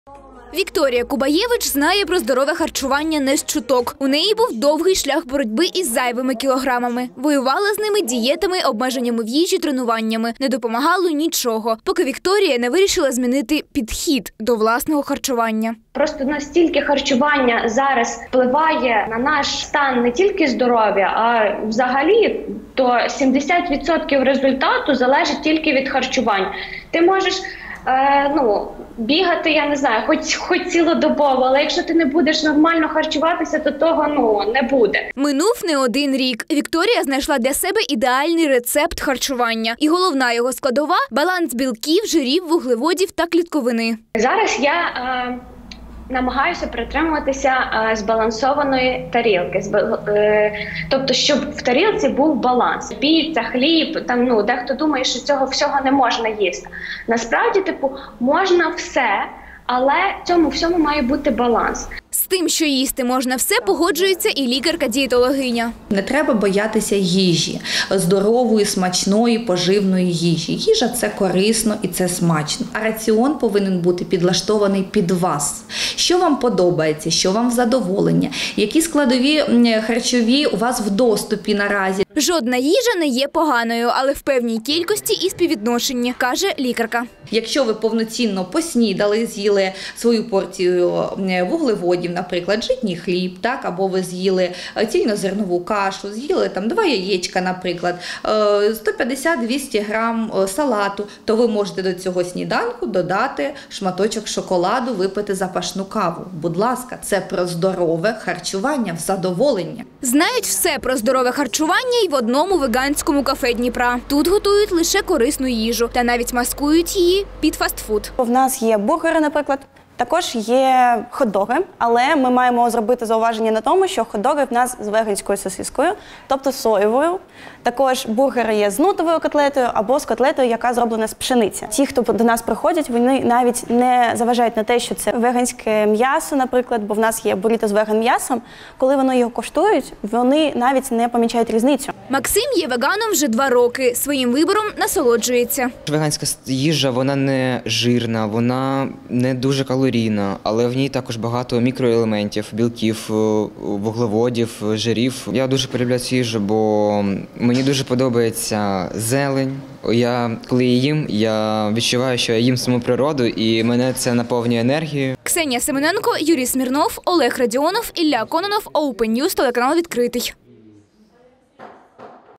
Вікторія Кубаєвич знає про здорове харчування не з чуток. У неї був довгий шлях боротьби із зайвими кілограмами. Воювала з ними дієтами, обмеженнями в їжі, тренуваннями. Не допомагало нічого, поки Вікторія не вирішила змінити підхід до власного харчування. Просто настільки харчування зараз впливає на наш стан не тільки здоров'я, а взагалі то 70% результату залежить тільки від харчувань. Ти можеш бігати, я не знаю, хоч цілодобово, але якщо ти не будеш нормально харчуватися, то того не буде. Минув не один рік. Вікторія знайшла для себе ідеальний рецепт харчування. І головна його складова – баланс білків, жирів, вуглеводів та клітковини. Зараз я намагаюся притримуватися збалансованої тарілки. Тобто, щоб в тарілці був баланс. Піца, хліб, дехто думає, що цього всього не можна їсти. Насправді, можна все, але в цьому всьому має бути баланс. З тим, що їсти можна все, погоджується і лікарка-дієтологиня. Не треба боятися їжі, здорової, смачної, поживної їжі. Їжа – це корисно і це смачно. А раціон повинен бути підлаштований під вас. Що вам подобається, що вам в задоволення, які складові харчові у вас в доступі наразі. Жодна їжа не є поганою, але в певній кількості і співвідношенні, каже лікарка. Якщо ви повноцінно поснідали, з'їли свою порцію вуглеводів, наприклад, житній хліб, або ви з'їли цільнозернову кашу, з'їли 2 яєчка, наприклад, 150-200 грам салату, то ви можете до цього сніданку додати шматочок шоколаду, випити запашну каву. Будь ласка, це про здорове харчування, в задоволення. Знають все про здорове харчування і в одному веганському кафе Дніпра. Тут готують лише корисну їжу та навіть маскують її під фастфуд. У нас є бургери, наприклад. Також є хот-доги, але ми маємо зробити зауваження на тому, що хот-доги в нас з веганською сосискою, тобто соєвою. Також бургери є з нутовою котлетою або з котлетою, яка зроблена з пшениці. Ті, хто до нас приходять, вони навіть не заважають на те, що це веганське м'ясо, наприклад, бо в нас є буріто з веган-м'ясом. Коли вони його коштують, вони навіть не помічають різницю. Максим є веганом вже 2 роки. Своїм вибором насолоджується. Веганська їжа, вона не жирна, вона не дуже калорійна, але в ній також багато мікроелементів, білків, вуглеводів, жирів. Я дуже полюбляю цю їжу, бо мені дуже подобається зелень. Коли я їм, я відчуваю, що я їм саму природу, і мене це наповнює енергією. Ксенія Семененко, Юрій Смірнов, Олег Радіонов, Ілля Кононов, Open News, телеканал «Відкритий».